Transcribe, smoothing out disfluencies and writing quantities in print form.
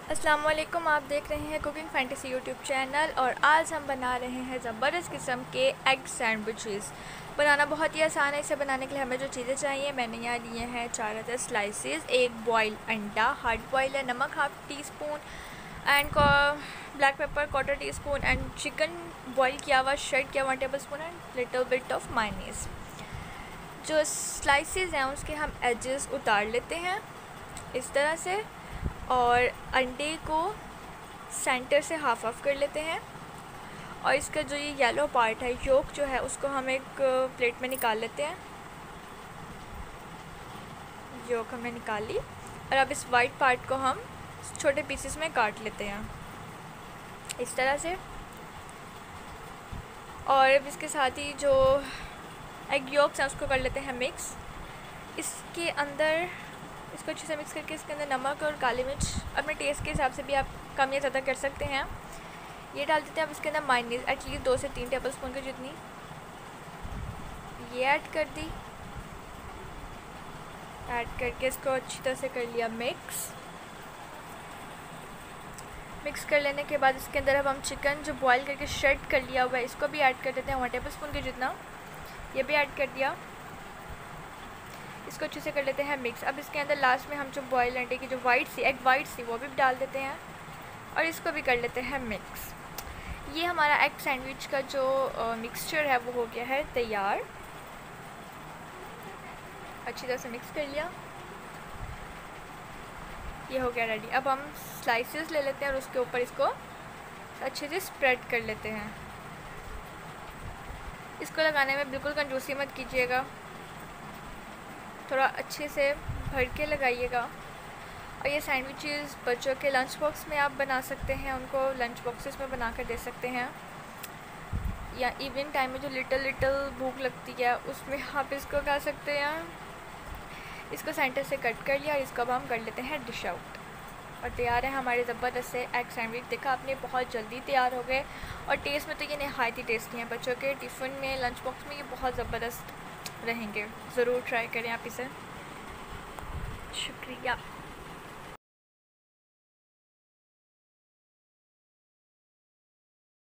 अस्सलाम वालेकुम। आप देख रहे हैं कुकिंग फैंटेसी यूट्यूब चैनल और आज हम बना रहे हैं ज़बरदस्त किस्म के एग सैंडविचेस। बनाना बहुत ही आसान है। इसे बनाने के लिए हमें जो चीज़ें चाहिए, मैंने यहाँ लिए हैं 4 अदर स्लाइसेस, एक बॉयल अंडा, हार्ड बॉयल है, नमक half teaspoon and black pepper quarter teaspoon and chicken boil किया हुआ शेड किया 1 tablespoon and little bit of mayonnaise. जो स्लाइसेस हैं उसके हम एजेस उतार लेते हैं इस तरह से और अंडे को सेंटर से हाफ ऑफ कर लेते हैं और इसका जो ये येलो पार्ट है, योक जो है, उसको हम एक प्लेट में निकाल लेते हैं। योक हमने निकाल ली और अब इस वाइट पार्ट को हम छोटे पीसेस में काट लेते हैं इस तरह से। और अब इसके साथ ही जो एग योक्स हैं उसको कर लेते हैं मिक्स। इसके अंदर इसको अच्छे से मिक्स करके इसके अंदर नमक और काली मिर्च अपने टेस्ट के हिसाब से भी आप कम या ज़्यादा कर सकते हैं, ये डाल देते हैं। अब इसके अंदर मायोनीज एटलीस्ट 2 से 3 टेबल स्पून की जितनी ये ऐड कर दी। ऐड करके इसको अच्छी तरह से कर लिया मिक्स कर लेने के बाद इसके अंदर अब हम चिकन जो बॉयल करके शेड कर लिया हुआ है इसको भी ऐड कर देते हैं 1 टेबल स्पून के जितना, ये भी ऐड कर दिया। इसको अच्छे से कर लेते हैं मिक्स। अब इसके अंदर लास्ट में हम जो बॉयल अंडे की जो एग वाइट सी वो भी डाल देते हैं और इसको भी कर लेते हैं मिक्स। ये हमारा एग सैंडविच का जो मिक्सचर है वो हो गया है तैयार। अच्छी तरह से मिक्स कर लिया, ये हो गया रेडी। अब हम स्लाइसेस ले लेते हैं और उसके ऊपर इसको अच्छे से स्प्रेड कर लेते हैं। इसको लगाने में बिल्कुल कंजूसी मत कीजिएगा, थोड़ा अच्छे से भर के लगाइएगा। और ये सैंडविचेस बच्चों के लंच बॉक्स में आप बना सकते हैं, उनको लंच बॉक्सेस में बना कर दे सकते हैं, या इवनिंग टाइम में जो लिटिल भूख लगती है उसमें आप इसको खा सकते हैं। इसको सेंटर से कट कर लिया और इसको अब हम कर लेते हैं डिश आउट और तैयार है हमारे ज़बरदस्त से एग सैंडविच। देखा आपने, बहुत जल्दी तैयार हो गए और टेस्ट में तो ये नहायत ही टेस्टी हैं। बच्चों के टिफ़िन में, लंच बॉक्स में ये बहुत ज़बरदस्त रहेंगे। ज़रूर ट्राई करें आप इसे। शुक्रिया।